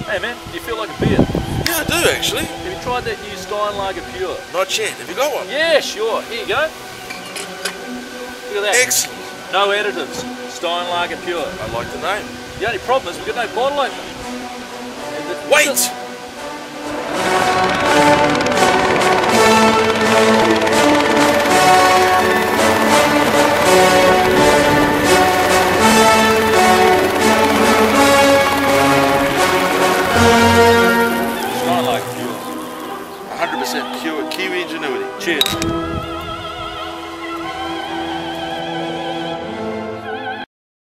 Hey man, do you feel like a beer? Yeah, I do actually. Have you tried that new Steinlager Pure? Not yet. Have you got one? Yeah, sure. Here you go. Look at that. Excellent. No additives. Steinlager Pure. I like the name. The only problem is we've got no bottle opener. Wait!